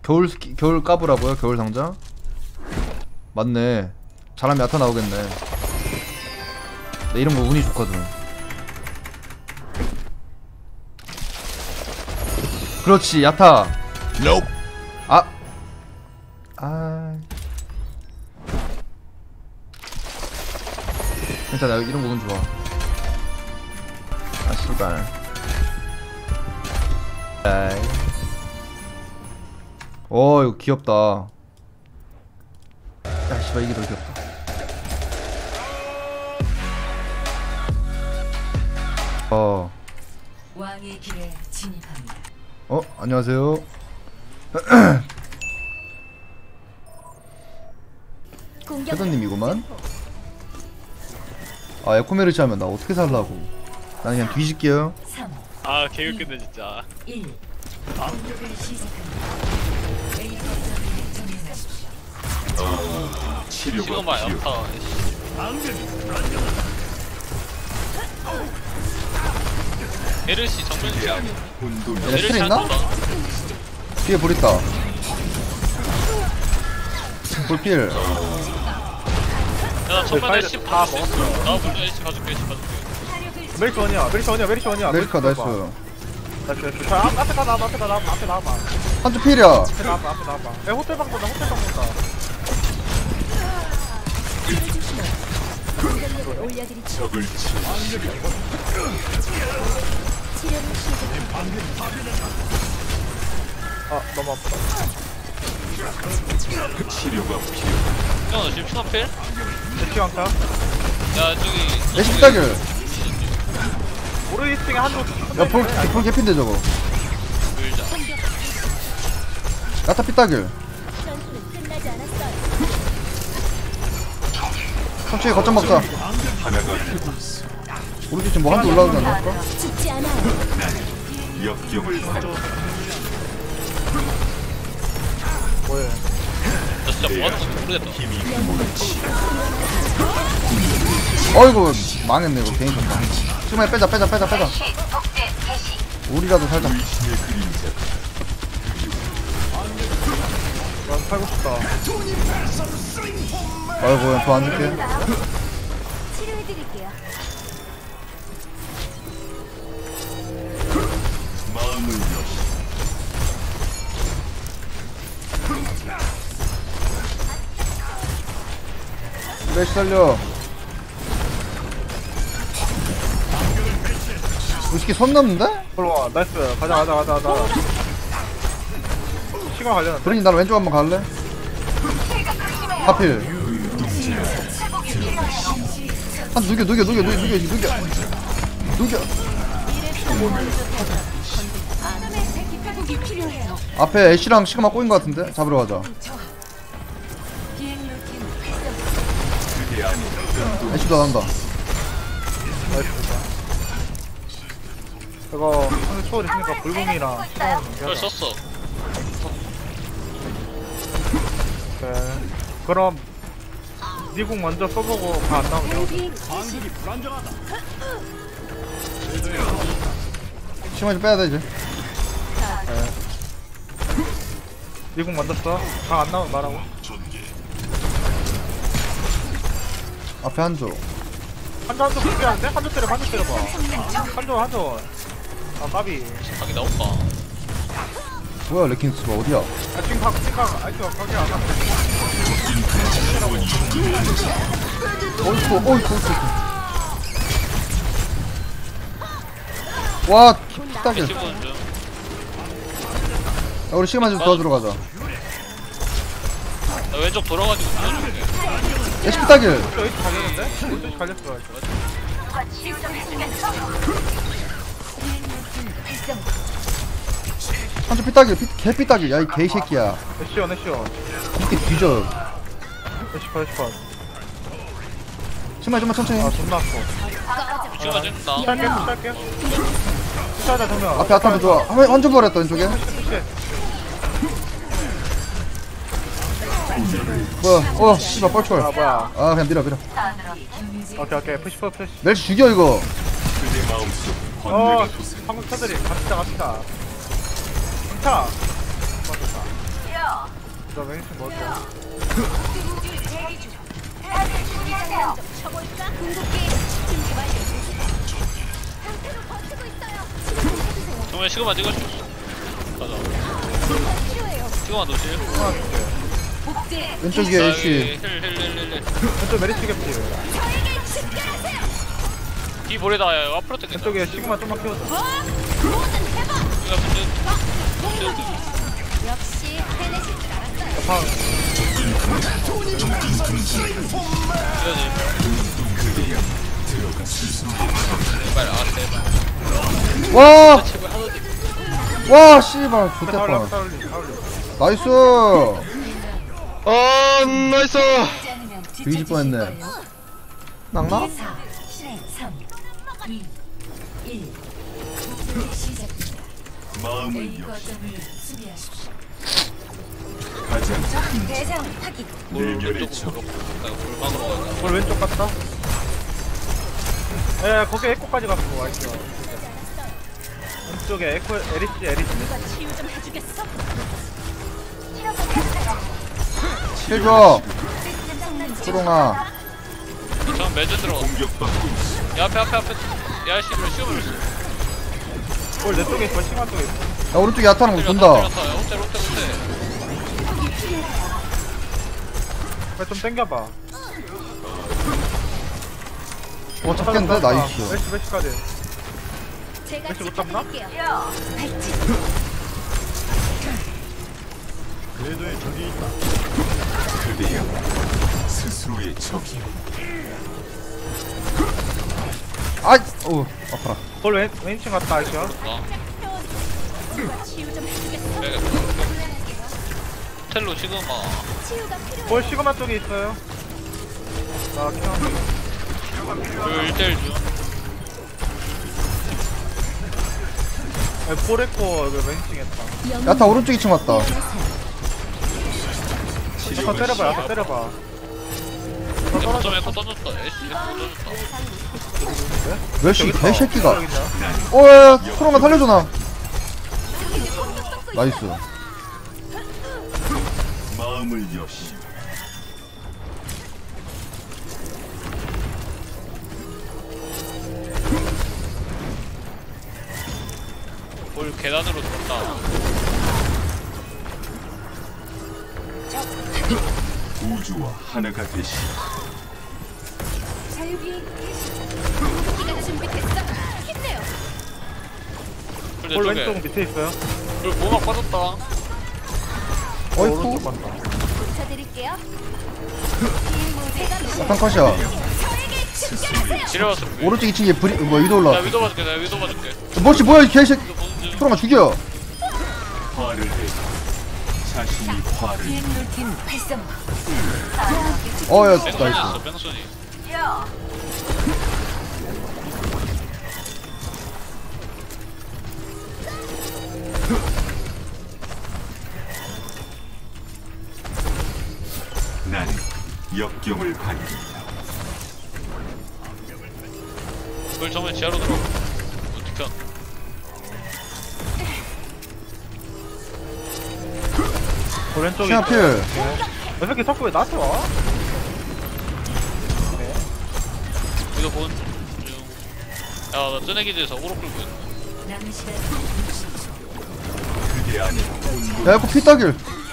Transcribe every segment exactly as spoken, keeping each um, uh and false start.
겨울 스키, 겨울 까부라고요? 겨울 상자? 맞네. 잘하면 야타 나오겠네. 내 이런 거 운이 좋거든. 그렇지, 야타. Nope. 아. 아. 괜찮아, 이런 거 운 좋아. 아, 씨발. 에이. 어, 이거 귀엽다. 야, 씨발, 이게 더 귀엽다. 어. 왕의 길에 진입합니다. 어, 안녕하세요. 헤더님이구만. 아, 에코메르시 하면 나 어떻게 살라고. 난 그냥 뒤질게요. 삼, 아 개웃긴데 진짜. 일. 공격을 시작합니다. A 거점을 점령하십시오. 시그마 야타. 베르시 정면이야. 얘네 베르시 스킬 있나? 한다. 뒤에 볼 있다. 볼필. 야 정면에 그 십 다 다 먹었어. 나 먼저 H 가줄게. H 가줄게. 메리트 원이야 메리트 원이야 메리트 원이야 메리카 나이스. 나이스 나이스 자 앞- 앞에 다 나와봐 앞에 다 나와봐 앞에 나와봐 한쪽 필이야. 앞에 나와봐 앞에 나와봐 야 호텔 방 본다 호텔 방 본다 적을 치. 아 너무 아프다 치료가 필요. 형, 너 지금 피나필? 대치 강타 야 저기. 내 십다길. 오르 이 층에 한쪽 야, 볼, 볼 개핀데 저거. 밀자. 야타 삐따길. 천천히 거점 먹자. 하나가 되고 있어. 우리 지금 뭐 한 대 올라오지 않을까? 역경을 살. 뭐해 나 진짜 뭐하는지 모르겠다. 어이구, 망했네, 이거. 괜히 졌다. 지금에 빼자, 빼자, 빼자, 빼자. 우리라도 살자. 난 살고 싶다 아이고, 더 안 줄게. 치료해드릴게요. 마음을 여시. 메시 살려. 이 새끼 손 넘는데? 올라와 나이스 가자 가자 가자 가자 시간 관련한데 브린이 나랑 왼쪽 한번 갈래? 하필. 한 누겨, 누겨, 누겨, 누겨, 누겨, 누겨. 누겨. 앞에 애쉬랑 시그마 꼬인 것 같은데? 잡으러 가자. 애쉬도 나간다. 나이스 이거 상대 초월 있으니까 불공이랑 시간 그걸 썼어. 오케이 그럼 니궁 먼저 써보고 다 안 나오면 되거든 시그마 좀 빼야 돼, 이제. 니궁 먼저 써 다 안 나오면 말하고 앞에 한조. 한조 한조 준비하는데? 한조 때려 한조 때려봐 한조 한조 아 까비 각이 나올까? 뭐야, 레킹스가 어디야? 아 지금 각 지금 각 아이스가 각이 안 나와 어이쿠, 어이쿠, 어이쿠. 와, 피딱일. 배치 보는 중. 야, 우리 시그마 좀 도와주러 가자. 나 왼쪽 돌아가지고 보여줄게. 애쉬 피딱일. 여기 갈렸는데? 여기 갈렸어 한쪽 피딱일, 피, 개 피딱일. 야, 이 개새끼야. 애쉬원 애쉬원 이렇게 뒤져. 애쉬컷 애쉬컷 시그마 좀만 천천히. 아 존나 아파 시그마 찍는다. 푸시할게 푸시할게 푸시하자 정면 앞에 아타도 좋아. 한, 한쪽 버렸다, 왼쪽에. 푸시 뭐야, 어, 씨발, 뻘철. 아 뭐야 아, 그냥 밀어, 밀어. 오케이 오케이 푸시 푸시 푸시 멜시 죽여, 이거. 그대 마음속 어 번뇌가 솟아. 한국 차들이 갑시다 갑시다 차 먼저 맹신 먼저. 정말 시그마 찍어줘. 가자. 시그마 노실. 왼쪽에 애쉬. 힐힐힐힐. 왼쪽 메리츠 캡지. 뒤 보내다 야 앞으로 땡긴다. 왼쪽에 시그마 좀만 키워줘. 이거 문제. 역시 해내실 줄 알았어요. 방. 제발 아 제발. 와! 제발 하나님. 와, 씨발. 사울리 좋댔다. 사울리 사울리. 나이스! 아 나이스. 하지 않으면 뒤질 뻔했네. 거예요. 낙나? 사, 삼, 이, 일. 공격이 시작됩니다. 마음을 A 여시 거점을 수비하십시오. 가장 대상 확인. 물결의 적 골막으로 가자. 볼 왼쪽 갔다. 예, 거기 에코까지 갔어. 와이스. 왼쪽에 에코 에리치 에리치. 누가 치유 좀 해주겠어? 힐줘! 초롱아. 저 매주 들어갔어. 공격받고 있어. 야 앞에 앞에 앞에. 야 씨발 시그마 씨. 볼내 쪽에 있어. 시간 쪽에 있어. 야, 오른쪽에 야타는 거 돈다. 때렸다. 야 호텔 호텔 호텔. 그래 좀 당겨봐. 어, 잡겠는데? 나이스. 웨시 웨시까지. 제가 혹시 못 잡나? 지켜드릴게요. 그대여 스스로의 적이 아이! 오, 아파라. 볼 왼, 왼쪽 갔다 아시아. 누가 치유 좀 해주겠어? 빼겠다. 호텔로 시그마. 치유가 필요해. 볼 시그마 쪽에 있어요. 나 켜. 그 일대일 중. 아, 볼 에코 이거 왼쪽했다. 야타 오른쪽 이 층 왔다. 야타 때려봐. 야타 때려봐. 더 떨어져. 좀 에코 떠줬다. 에이씨 에코 떠줬다. 멸시 개새끼가. 여기 있나? 어, 야, 야, 초롱아 살려줘, 나. 나이스. 마음을 여시 볼 계단으로 들었다. 우주와 하나가 되시 자유비 기가 준비됐어. 힘내요. 볼 볼 내 왼쪽 쪽에. 밑에 있어요. 볼 보막 빠졌다. 어이쿠. 오른쪽 간다. 고쳐드릴게요. 제가 야탄 컷이야. 저에게 집결하세요. 지려왔어. 오른쪽 이 층에 브리, 뭐야, 위도 나 올라왔어. 위도 봐줄게. 나 위도 봐줄게. 뭐지, 뭐야, 이 개새끼. 위도 보는 중. 초롱아 죽여. 화를 내 자신이 화를 비행 루틴 활성화. 어, 야, 뺑소니 나이스. 했어. 뺑소니. 나는 역경을 받는다. 볼 정말 지하로 들어. 어떻게? 볼 왼쪽에 시야 있어요. 필. 이 새끼 자꾸 왜 나한테 와? 위도 보는 중. 야, 나 뜨내기지에서 오로 끌고 있어. 남은 시간 그대 안에 야, 이거 피따길.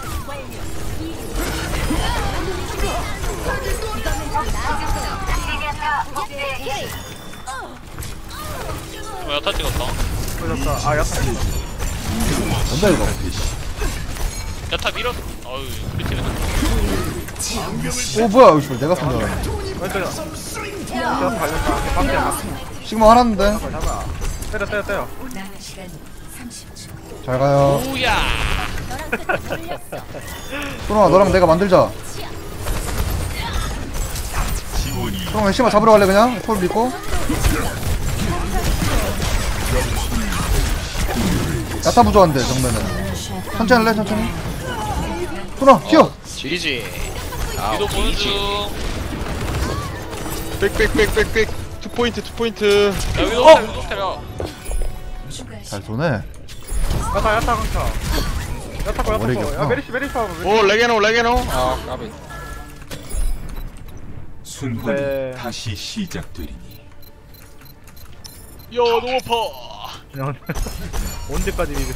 어, 야타 찍었다. 걸렸다. 아 야타. 뭔다, 이거. 야타 밀었어. 아유, 밑에 오, 뭐야, 이거 내가 쏜다. 왼쪽에. 야타 걸렸다. 방대 막. 시그마 하나인데. 잡아. 때려 때려 때려. 남은 시간 삼십 초. 잘 가요. 오야. 너랑 끝 돌렸어. 초롱아, 너랑 내가 만들자. 지원이 초롱아, 시그마 잡으러 갈래, 그냥? 콜 믿고. 야타 부조한데, 정면은. 천천히 할래, 천천히. 초롱아, 튀어! 지리지. 위도 보는 중. 빽빽빽빽빽. 투 포인트 투 포인트. 야, 위도 호텔, 위도 호텔이야. 추가 잘 쏘네. 야타 야타 강타. 야타고 야타고. 머리겠구나. 야 메리시 메리시 하고. 오 레게노 레게노. 아 까비. 순환이 네. 다시 시작되리니 야 너무 아파. 그냥 언제까지 비벼?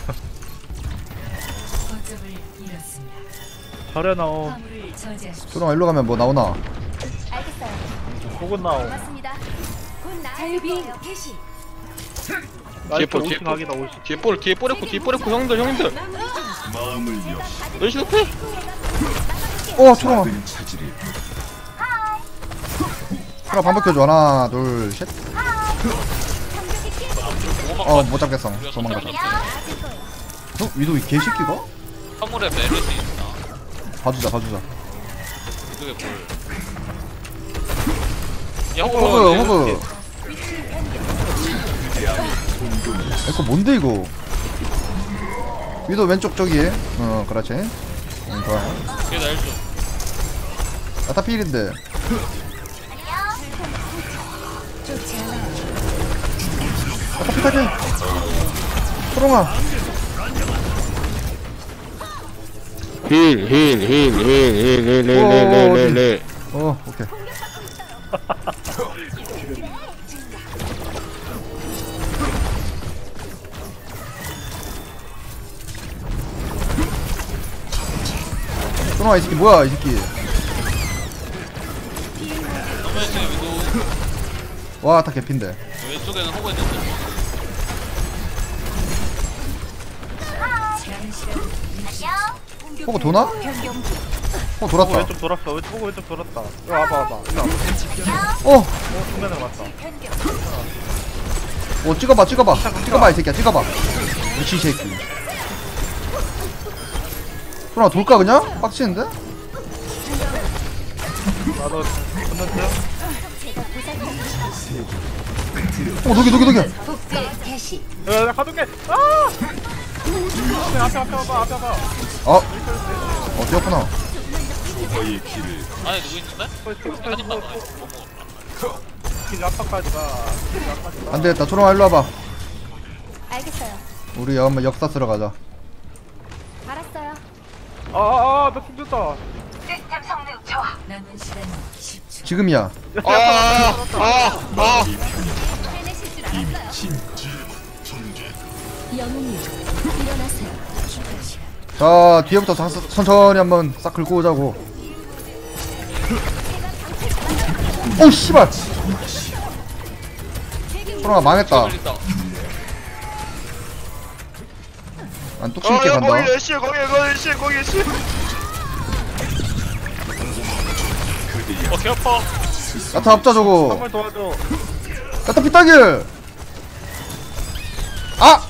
거점을 잃었습니다. 잘해 나오. 화물을 저지하십시오. 초롱아 일로 가면 뭐 나오나? 알겠어요. 복은 나오. 고맙습니다. 곧 자유비 나을게요. 개시. 뒤에 볼 뒤에 오십 볼. 각이다 오십. 뒤에 볼 뒤에 볼했고 뒤에 볼했고 형들 형들. 마음을 여시 멸시 높이. 어 초롱아 받은 차지를 초롱아 반복해줘. 하나 둘셋 어 못잡겠어. 도망가자. 어? 위도 이 개새끼가? 화물에 메르시 있나? 봐주자 봐주자. 그게 뭘? 야 호그 호그 호그 이거 뭔데 이거? 위도 왼쪽 저기에 어 그렇지. 응 좋아. 걔 날 좀. 아타 필인데 좋지 않아요. 아타 필하게 초롱아 힐힐힐힐힐힐힐힐힐. 어 오케이. 초롱아 이 새끼 뭐야 이 새끼. 왼쪽에 위도 와 아타 개핀데. 왼쪽에는 호그 있는데. 남은 시간 호그 도나? 변경 호그 보고 돌았다. 왼쪽 돌았어. 왼쪽 보고 왼쪽 돌았다. 이리 와봐 와봐. 이리 와봐. 어! 어 중간으로 왔다. 어 찍어봐 찍어봐 찍어봐 이 새끼야 찍어봐. 미친 새끼. 초롱아 돌까 그냥? 빡치는데? 나도 건넌트. 어 녹여 녹여 녹여. 복제 개시. 야나 가둘게. 아! 앞에 앞에 앞에 와봐 앞에 와봐. 어? 어 뛰었구나. 너의 길을 안에 누구 있는데? 하나님 봐. 길 앞까지 가. 길 앞까지 가. 안되겠다 초롱아 일로 와봐. 알겠어요. 우리 한번 역사 쓰러 가자. 알았어요. 아아아 나 죽겠다. 남은 시간 십 초. 지금이야. 아아아 해내실 줄 알았어요. 진지 영웅님 일어나세요. 자 뒤에부터 다, 천천히 한번 싹 긁고 오자고. 오 씨발. 초롱아 망했다. 걸린다. 난 뚝심있게 간다. 거기 애쉬 거기 거기 애쉬 거기 애쉬. 어개 아파. 야타 앞자 저거. 한번 도와줘. 야타 피따길. 아!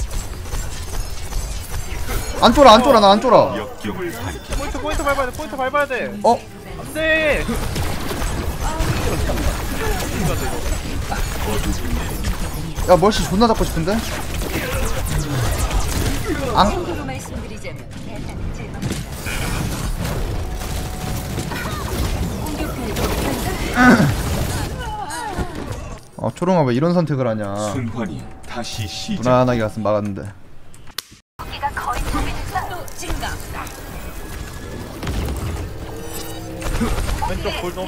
안 쫄아 안 쫄아 나 안 쫄아. 역경을 밝히 포인트 포인트 밟아야 돼. 포인트 밟아야 돼. 어? 안돼. 야 멀씨 존나 잡고 싶은데? 앙? 참고로 말씀드리자면 대상은 제거합니다. 어 초롱아 왜 이런 선택을 하냐. 순환이 다시 시작 무난하게 갔으면 막았는데. 또 증가. 왼쪽 볼좀.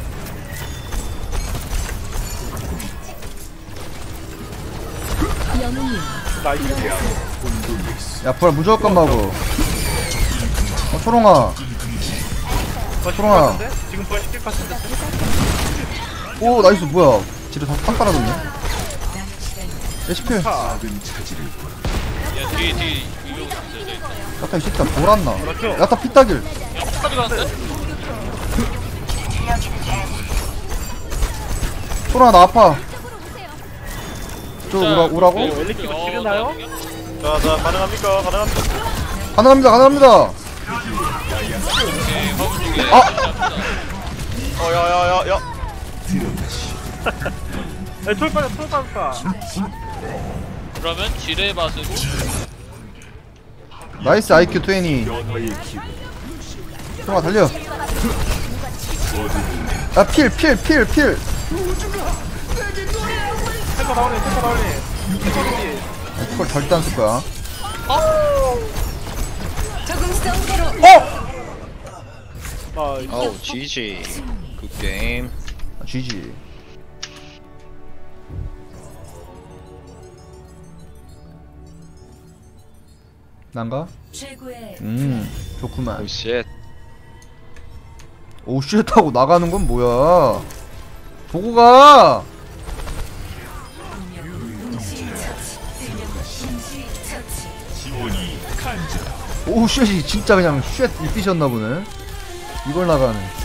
영웅님 나이스. 야 부활 무조건 막어. 어 초롱아. 초롱아. 같은데? 지금 부활 시킬 것 같은데? 오 나이스 뭐야. 지뢰 다빵 깔아뒀네. 남은 시간 에이치피. 받은 차지를 야 뒤에 뒤에 위로 있어 있어. 야타 이 새끼야 돌았나. 그렇죠. 야타 피따길. 야 끝까지 가는데? 초롱아 나 아파. 저 오라, 오라고? 엘리키가 어, 지르나요? 나 자, 자, 가능합니까? 가능합니까? 가능합니다 가능합니다. 어 야야야 야. 에, 톨 빠져, 톨 빠졌다. 그러면 지뢰 맛으로 나이스 아이큐 이십. 연화의 기분 초롱아 달려. 야필 필 필 필. 탱커 나오네, 탱커 나오네. 탱커 기 그걸 절대 안 쓸 거야. 특성대로 아, 아우 지지 그 게임. 아, 지지. 난가? 최고의 음 좋구만. 오쉣. 오쉣 하고 나가는 건 뭐야? 보고 가. 오쉣이 진짜 그냥 쉣 이삐셨나 보네. 이걸 나가네.